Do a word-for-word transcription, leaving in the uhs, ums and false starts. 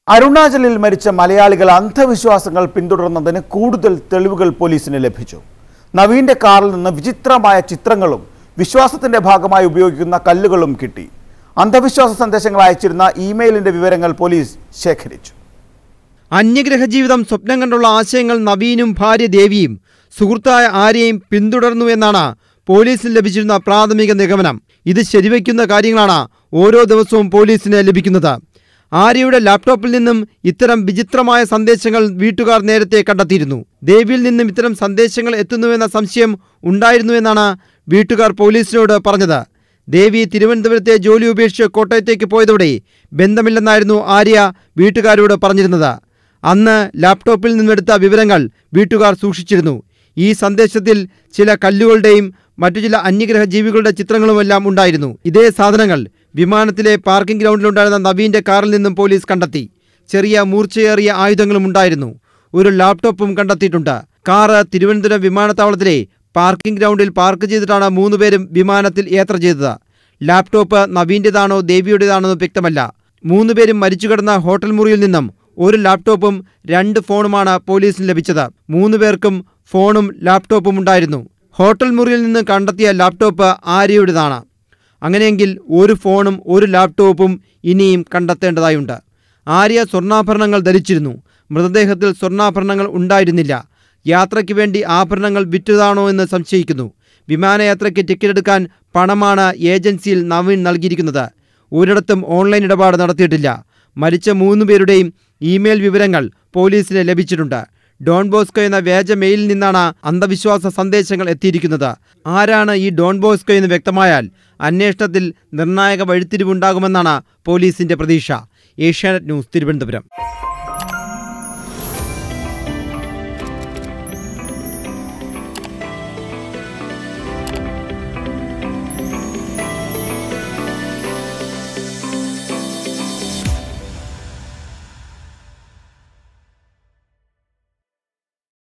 അരുണാചലിൽ മരിച്ച മലയാളികൾ അന്ധവിശ്വാസങ്ങൾ പിന്തുടർന്നതിന് കൂടുതൽ തെളിവുകൾ പോലീസിന് ലഭിച്ചു. നവീന്റെ കാറിൽ നിന്ന് വിചിത്രമായ ചിത്രങ്ങളും വിശ്വാസത്തിന്റെ ഭാഗമായി ഉപയോഗിക്കുന്ന കല്ലുകളും കിട്ടി. അന്ധവിശ്വാസ സന്ദേശങ്ങൾ അയച്ചിരുന്ന ഇമെയിലിന്റെ വിവരങ്ങൾ പോലീസ് ശേഖരിച്ചു. അന്യഗ്രഹ ജീവിതം സ്വപ്നം കണ്ടുള്ള ആശയങ്ങൾ നവീനും ഭാര്യ ദേവിയും സുഹൃത്തായ ആര്യയും പിന്തുടർന്നു എന്നാണ് പോലീസിന് ലഭിച്ചിരുന്ന പ്രാഥമിക നിഗമനം. ഇത് ശരിവയ്ക്കുന്ന കാര്യങ്ങളാണ് ഓരോ ദിവസവും പോലീസിന് ലഭിക്കുന്നത്. ആര്യയുടെ ലാപ്ടോപ്പിൽ നിന്നും ഇത്തരം വിചിത്രമായ സന്ദേശങ്ങൾ വീട്ടുകാർ നേരത്തെ കണ്ടെത്തിയിരുന്നു. ദേവിയിൽ നിന്നും ഇത്തരം സന്ദേശങ്ങൾ എത്തുന്നുവെന്ന സംശയം ഉണ്ടായിരുന്നുവെന്നാണ് വീട്ടുകാർ പോലീസിനോട് പറഞ്ഞത്. ദേവി തിരുവനന്തപുരത്തെ ജോലി ഉപേക്ഷിച്ച് കോട്ടയത്തേക്ക് പോയതോടെ ബന്ധമില്ലെന്നായിരുന്നു ആര്യ വീട്ടുകാരോട് പറഞ്ഞിരുന്നത്. അന്ന് ലാപ്ടോപ്പിൽ നിന്നെടുത്ത വിവരങ്ങൾ വീട്ടുകാർ സൂക്ഷിച്ചിരുന്നു. ഈ സന്ദേശത്തിൽ ചില കല്ലുകളുടെയും മറ്റു ചില അന്യഗ്രഹ ജീവികളുടെ ചിത്രങ്ങളുമെല്ലാം ഉണ്ടായിരുന്നു. ഇതേ സാധനങ്ങൾ വിമാനത്തിലെ പാർക്കിംഗ് ഗ്രൗണ്ടിലുണ്ടായിരുന്ന നവീന്റെ കാറിൽ നിന്നും പോലീസ് കണ്ടെത്തി. ചെറിയ മൂർച്ചയേറിയ ആയുധങ്ങളും ഉണ്ടായിരുന്നു. ഒരു ലാപ്ടോപ്പും കണ്ടെത്തിയിട്ടുണ്ട്. കാറ് തിരുവനന്തപുരം വിമാനത്താവളത്തിലെ പാർക്കിംഗ് ഗ്രൗണ്ടിൽ പാർക്ക് ചെയ്തിട്ടാണ് മൂന്നുപേരും വിമാനത്തിൽ യാത്ര ചെയ്തത്. ലാപ്ടോപ്പ് നവീന്റേതാണോ ദേവിയുടേതാണോ വ്യക്തമല്ല. മൂന്നുപേരും മരിച്ചു കിടന്ന ഹോട്ടൽ മുറിയിൽ നിന്നും ഒരു ലാപ്ടോപ്പും രണ്ട് ഫോണുമാണ് പോലീസിന് ലഭിച്ചത്. മൂന്നു പേർക്കും ഫോണും ലാപ്ടോപ്പും ഉണ്ടായിരുന്നു. ഹോട്ടൽ മുറിയിൽ നിന്ന് കണ്ടെത്തിയ ലാപ്ടോപ്പ് ആര്യയുടേതാണ്. അങ്ങനെയെങ്കിൽ ഒരു ഫോണും ഒരു ലാപ്ടോപ്പും ഇനിയും കണ്ടെത്തേണ്ടതായുണ്ട്. ആര്യ സ്വർണ്ണാഭരണങ്ങൾ ധരിച്ചിരുന്നു. മൃതദേഹത്തിൽ സ്വർണ്ണാഭരണങ്ങൾ ഉണ്ടായിരുന്നില്ല. യാത്രയ്ക്ക് വേണ്ടി ആഭരണങ്ങൾ വിറ്റതാണോ എന്ന് സംശയിക്കുന്നു. വിമാനയാത്രയ്ക്ക് ടിക്കറ്റ് എടുക്കാൻ പണമാണ് ഏജൻസിയിൽ നവീൻ നൽകിയിരിക്കുന്നത്. ഒരിടത്തും ഓൺലൈൻ ഇടപാട് നടത്തിയിട്ടില്ല. മരിച്ച മൂന്നു പേരുടെയും ഇമെയിൽ വിവരങ്ങൾ പോലീസിന് ലഭിച്ചിട്ടുണ്ട്. ഡോൺ ബോസ്കോ എന്ന വ്യാജ മെയിലിൽ നിന്നാണ് അന്ധവിശ്വാസ സന്ദേശങ്ങൾ എത്തിയിരിക്കുന്നത്. ആരാണ് ഈ ഡോൺ ബോസ്കോ എന്ന് വ്യക്തമായാൽ അന്വേഷണത്തിൽ നിർണായക വഴിത്തിരിവുണ്ടാകുമെന്നാണ് പോലീസിന്റെ പ്രതീക്ഷ. ഏഷ്യാനെറ്റ് ന്യൂസ്, തിരുവനന്തപുരം.